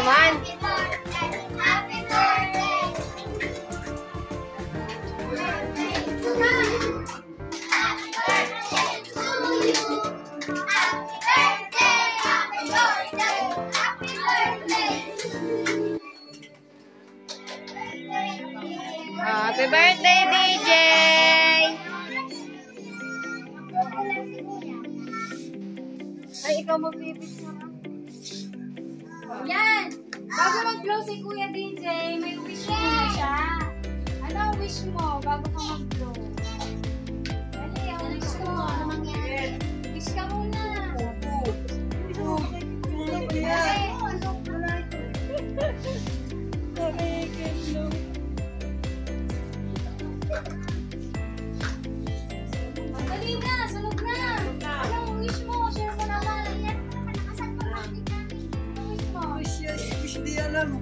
naman. Happy birthday, DJ! Ay, ikaw mag-pipis na. Yan! Bago mag-blow si Kuya DJ, may wish mo na siya. Ano ang wish mo bago ka mag-blow? Dali, ang wish mo. Ano mangyari? Wish ka muna. Dali na, sunog na. Anong wish mo? Share mo naman. Anong wish mo? Wish di alam.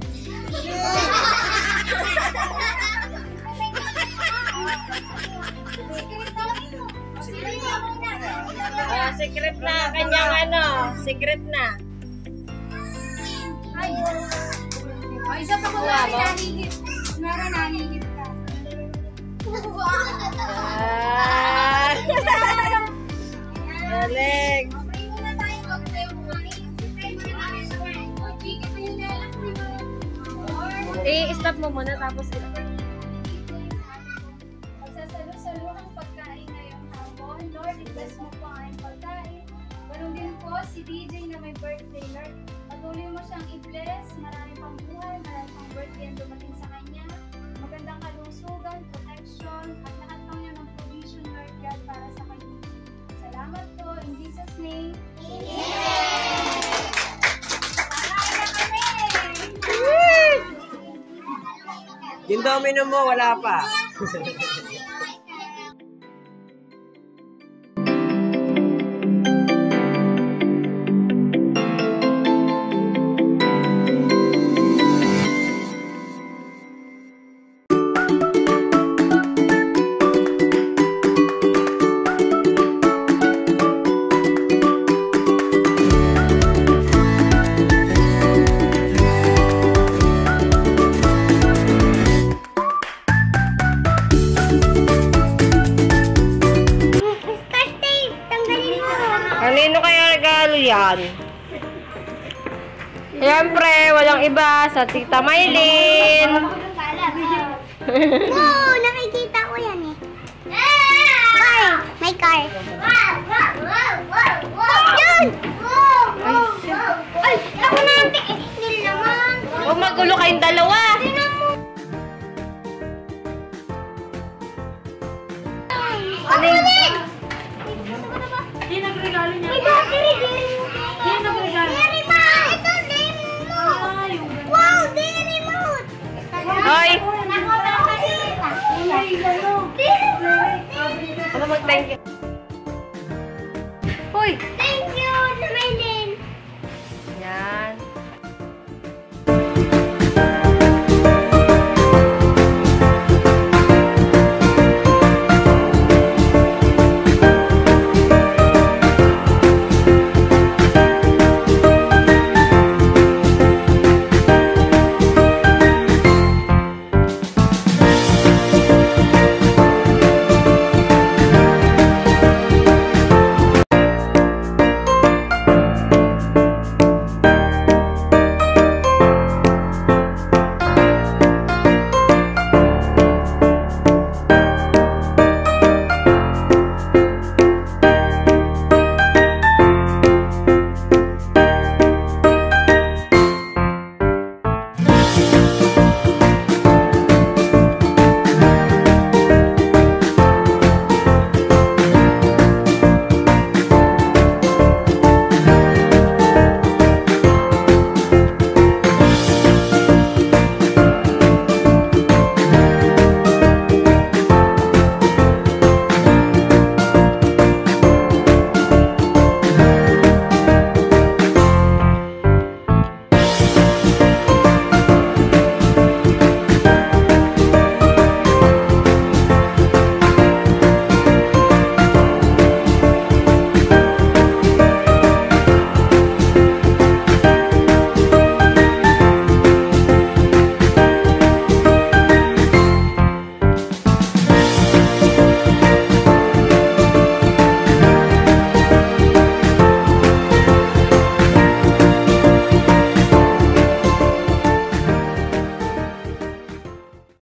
Secret na. Kanyang ano. Secret na. Ay. O, isa pa ko lang nanihip. Meron nanihip ka. Galing. Pray muna tayo. I-stop mo muna tapos Magsasalo-salo ang pagkain ngayong hapon. Lord, i-bless mo po ang pagkain. Ganun din po si DJ na may birthday. Lord, patuloy mo siyang i-bless. Marami pang buhay, marami pang birthday ang dumating sa kanya. Magandang kalusugan, protection, at lahat pang yan ng provision, Lord God, para sa kanya. Salamat po. In Jesus' name. Amen! Kakain na kami! Yung domino mo, wala pa. Kanino kaya regalo yan? Siyempre, walang iba sa Tita Maylin. Oo, nakikita ko yan eh. Car! May car. Yun! Ay, ako na ate. Hindi naman. Huwag magulo kayong dalawa.